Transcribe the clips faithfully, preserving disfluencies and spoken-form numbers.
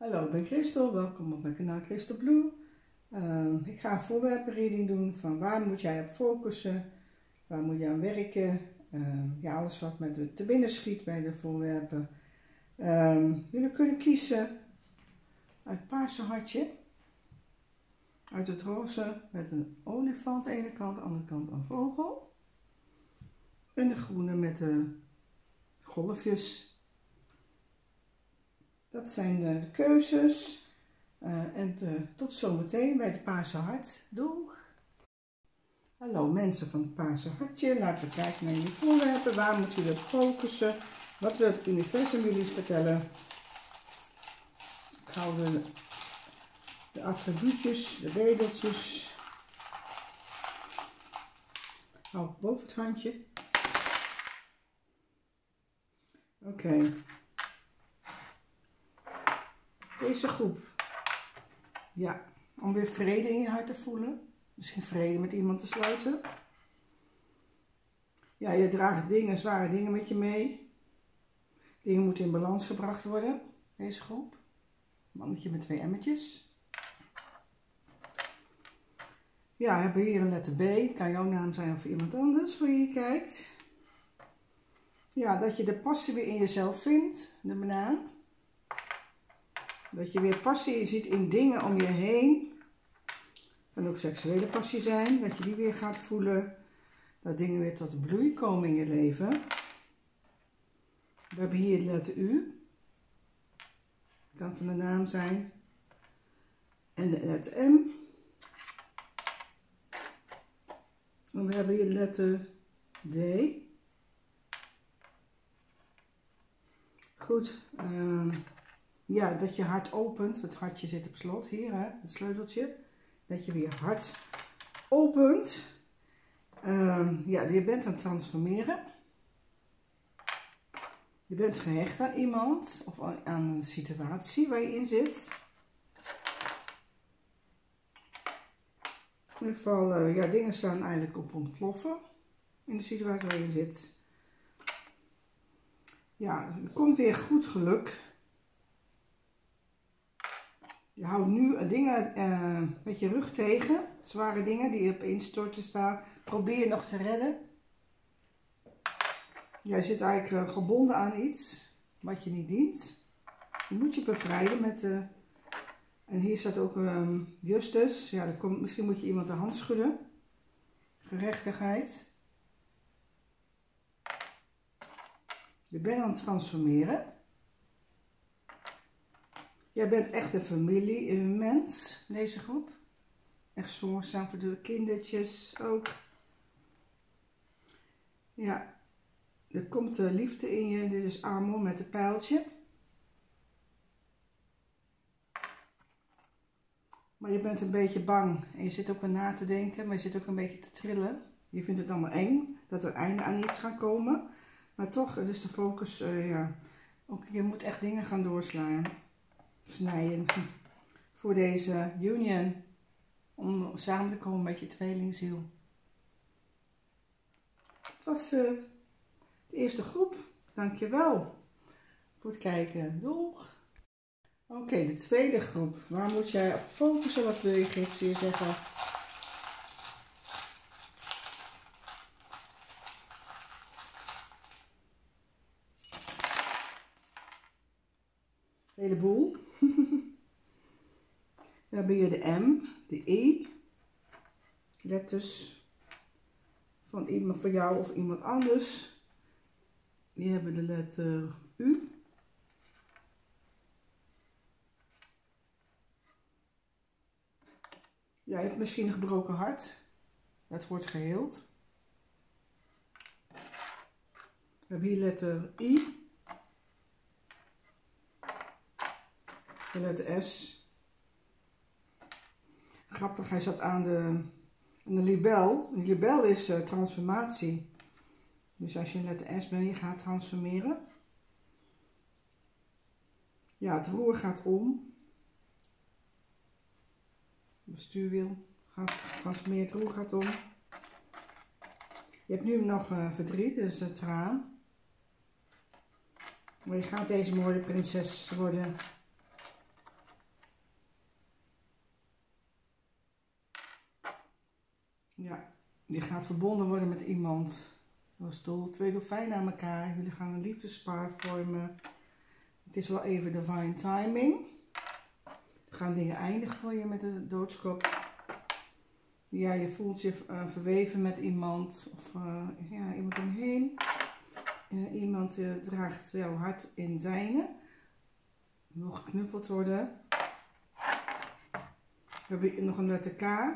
Hallo, ik ben Christel. Welkom op mijn kanaal Christel Blue. Uh, ik ga een voorwerpenreading doen van waar moet jij op focussen, waar moet je aan werken. Uh, ja, alles wat met te binnen schiet bij de voorwerpen. Uh, jullie kunnen kiezen uit het paarse hartje, uit het roze met een olifant aan de ene kant, aan de andere kant een vogel. En de groene met de golfjes. Dat zijn de keuzes. Uh, en te, tot zometeen bij het Paarse Hart. Doeg! Hallo mensen van het Paarse Hartje. Laten we kijken naar jullie voorwerpen. Waar moeten jullie op focussen? Wat wil het universum jullie vertellen? Ik hou de, de attribuutjes, de wedeltjes. Hou ik boven het handje. Oké. Okay. Deze groep, ja, om weer vrede in je hart te voelen. Misschien vrede met iemand te sluiten. Ja, je draagt dingen, zware dingen met je mee. Dingen moeten in balans gebracht worden, deze groep. Mannetje met twee emmertjes. Ja, we hebben hier een letter B. Kan jouw naam zijn of iemand anders voor je kijkt. Ja, dat je de passie weer in jezelf vindt, de banaan. Dat je weer passie ziet in dingen om je heen. Kan ook seksuele passie zijn. Dat je die weer gaat voelen. Dat dingen weer tot bloei komen in je leven. We hebben hier de letter U. Dat kan van de naam zijn. En de letter M. En we hebben hier de letter D. Goed. Um, Ja, dat je hart opent. Het hartje zit op slot hier, hè, het sleuteltje. Dat je weer hart opent. Um, ja, je bent aan het transformeren. Je bent gehecht aan iemand of aan een situatie waar je in zit. In ieder geval, uh, ja, dingen staan eigenlijk op ontploffen in de situatie waar je zit. Ja, er komt weer goed geluk. Je houdt nu dingen uh, met je rug tegen, zware dingen die op instorten staan. Probeer je nog te redden. Jij zit eigenlijk uh, gebonden aan iets wat je niet dient. Je moet je bevrijden met de... Uh, en hier staat ook um, Justus. Ja, er komt, misschien moet je iemand de hand schudden. Gerechtigheid. Je bent aan het transformeren. Jij bent echt een familiemens, deze groep. Echt zorgzaam voor de kindertjes ook. Ja, er komt de liefde in je. Dit is Amor met een pijltje. Maar je bent een beetje bang. En je zit ook aan na te denken, maar je zit ook een beetje te trillen. Je vindt het allemaal eng, dat er einde aan iets gaat komen. Maar toch, het is de focus, uh, ja. Ook, je moet echt dingen gaan doorslaan. Snijden voor deze union om samen te komen met je tweelingziel. Het was uh, de eerste groep. Dankjewel voor het kijken. Doeg! Oké, okay, de tweede groep. Waar moet jij op focussen? Wat wil je gids hier zeggen? Een heleboel. We hebben hier de M, de E, letters van iemand van jou of iemand anders. Die hebben de letter U. Jij hebt misschien een gebroken hart. Dat wordt geheeld. We hebben hier letter I. De letter S. Grappig, hij zat aan de, aan de libel. De libel is uh, transformatie. Dus als je een letter S bent, je gaat transformeren. Ja, het roer gaat om. De stuurwiel gaat transformeren, het roer gaat om. Je hebt nu nog uh, verdriet, dus een traan. Maar je gaat deze mooie prinses worden. Ja, je gaat verbonden worden met iemand. Zoals doel, twee dolfijnen aan elkaar. Jullie gaan een liefdespaar vormen. Het is wel even divine timing. Er gaan dingen eindigen voor je met de doodskop. Ja, je voelt je uh, verweven met iemand. Of uh, ja, iemand omheen. Uh, iemand uh, draagt jouw hart in zijne. Wil geknuffeld worden. We hebben nog een letter K.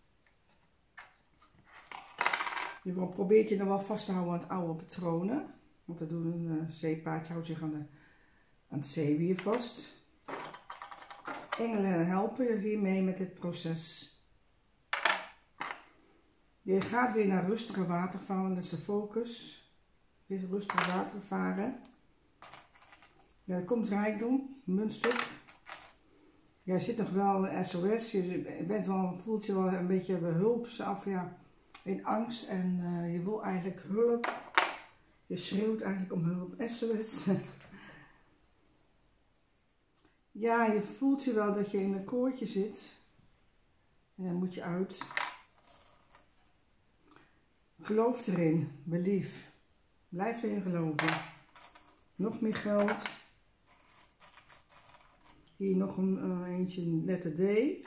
Je probeert je dan wel vast te houden aan het oude patronen. Want dat doet een uh, zeepaardje, houdt zich aan, de, aan het zeewier vast. Engelen helpen je hiermee met dit proces. Je gaat weer naar rustige watervallen, dat is de focus. Weer rustig water varen. Ja, er komt rijkdom, muntstuk. Jij zit nog wel S O S, je bent wel, voelt je wel een beetje behulps af, ja, in angst en uh, je wil eigenlijk hulp. Je schreeuwt eigenlijk om hulp, S O S. Ja, je voelt je wel dat je in een koortje zit. En dan moet je uit. Geloof erin, belief. Blijf erin geloven. Nog meer geld. Hier nog een uh, eentje, letter D.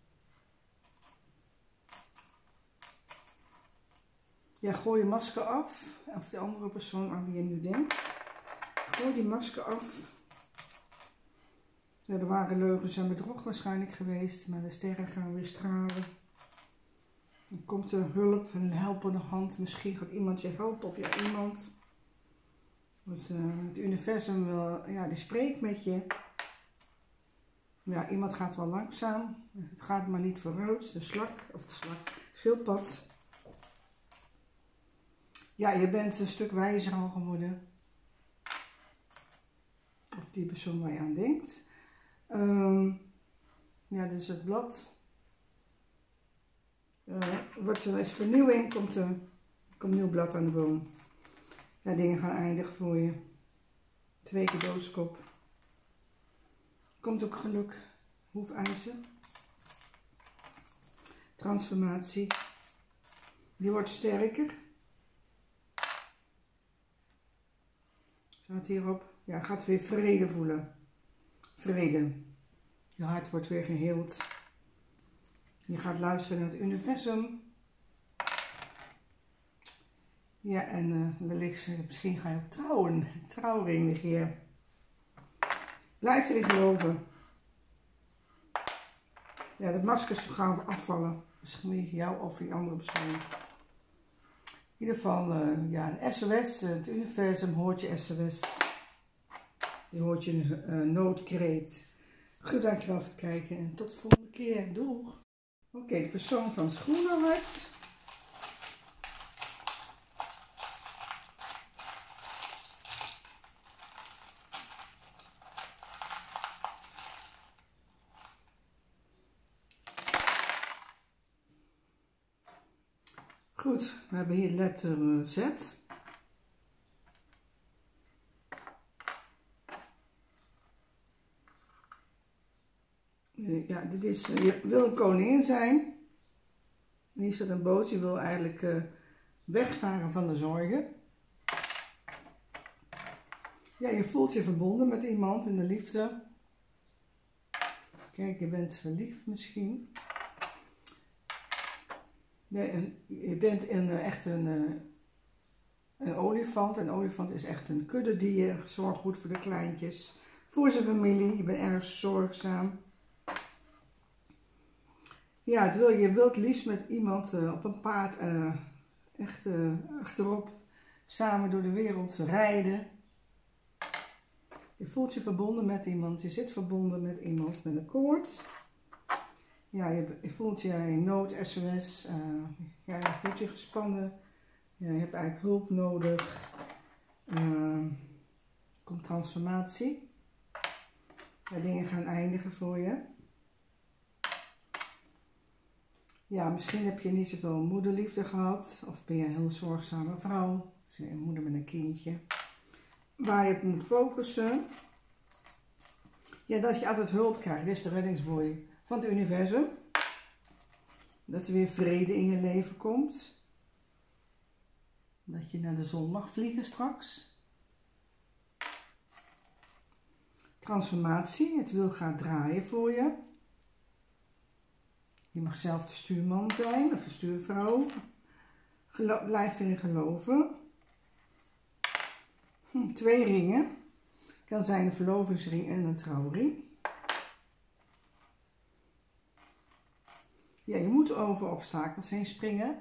Ja, gooi je masker af. Of de andere persoon aan wie je nu denkt. Gooi die masker af. Ja, er waren leugens en bedrog waarschijnlijk geweest. Maar de sterren gaan weer stralen. Dan komt er hulp, een helpende hand. Misschien gaat iemand je helpen of ja, iemand. Dus uh, het universum wil, ja, die spreekt met je. Ja, iemand gaat wel langzaam. Het gaat maar niet vooruit. De slak, of de slak, schildpad. Ja, je bent een stuk wijzer al geworden. Of die persoon waar je aan denkt. Um, ja, dit is het blad. Uh, wat er is vernieuwing, komt er komt een nieuw blad aan de boom. Ja, dingen gaan eindigen voor je. Twee keer doodskop. Komt ook geluk, hoefijzer. Transformatie. Je wordt sterker. Staat hierop. Ja, gaat weer vrede voelen. Vrede. Je hart wordt weer geheeld. Je gaat luisteren naar het universum. Ja, en uh, wellicht, misschien ga je ook trouwen. Trouwring negeer. Blijf erin geloven. Ja, de maskers gaan afvallen. Misschien jou of die andere persoon. In ieder geval, uh, ja, een S O S. Het universum hoort je S O S. Die hoort je een uh, noodkreet. Goed, dankjewel voor het kijken. En tot de volgende keer. Doeg! Oké, okay, de persoon van het schoenenhart. Goed, we hebben hier letter Z. Ja, dit is, je wil een koningin zijn. Hier staat een boot, je wil eigenlijk uh, wegvaren van de zorgen. Ja, je voelt je verbonden met iemand in de liefde. Kijk, je bent verliefd misschien. Nee, je bent een, echt een, een olifant. Een olifant is echt een kuddedier. Zorg goed voor de kleintjes. Voor zijn familie. Je bent erg zorgzaam. Ja, het wil, je wilt liefst met iemand uh, op een paard uh, echt uh, achterop samen door de wereld rijden. Je voelt je verbonden met iemand. Je zit verbonden met iemand met een koord. Ja, je, je voelt je in nood, S O S. Uh, ja, je voelt je gespannen. Ja, je hebt eigenlijk hulp nodig. Uh, komt transformatie. Ja, dingen gaan eindigen voor je. Ja, misschien heb je niet zoveel moederliefde gehad. Of ben je een heel zorgzame vrouw. Dus een moeder met een kindje. Waar je op moet focussen. Ja, dat je altijd hulp krijgt. Dit is de reddingsboei van het universum. Dat er weer vrede in je leven komt. Dat je naar de zon mag vliegen straks. Transformatie, het wiel gaat draaien voor je. Je mag zelf de stuurman zijn of de stuurvrouw. Gelo- blijf erin geloven. Hm, twee ringen. Kan zijn een verlovingsring en een trouwring. Ja, je moet over obstakels heen springen.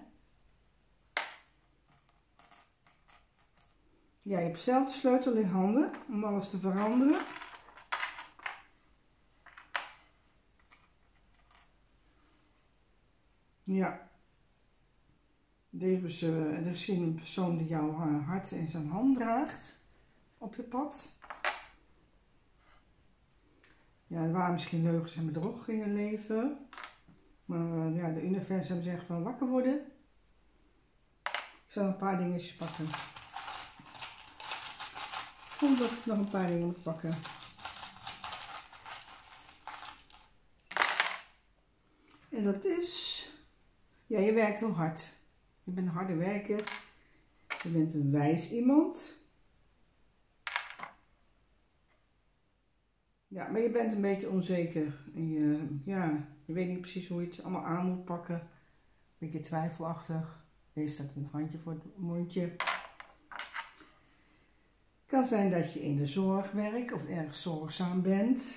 Ja, je hebt zelf de sleutel in handen om alles te veranderen. Ja. Deze, uh, er is een persoon die jouw uh, hart in zijn hand draagt op je pad. Ja, er waren misschien leugens en bedrog in je leven. Maar uh, ja, de universum zegt van wakker worden. Ik zal een paar dingetjes pakken. Omdat ik nog een paar dingen moet pakken. En dat is... Ja, je werkt heel hard. Je bent een harde werker. Je bent een wijs iemand. Ja, maar je bent een beetje onzeker. En je, ja, je weet niet precies hoe je het allemaal aan moet pakken. Een beetje twijfelachtig. Deze staat een handje voor het mondje. Het kan zijn dat je in de zorg werkt of erg zorgzaam bent.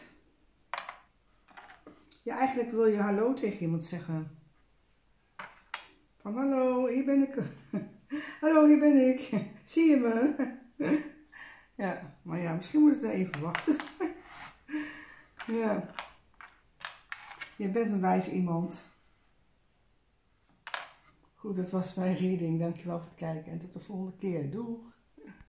Ja, eigenlijk wil je hallo tegen iemand zeggen. Van hallo, hier ben ik. Hallo, hier ben ik. Zie je me? Ja, maar ja, misschien moet het even wachten. Ja. Je bent een wijs iemand. Goed, dat was mijn reading. Dankjewel voor het kijken en tot de volgende keer. Doeg!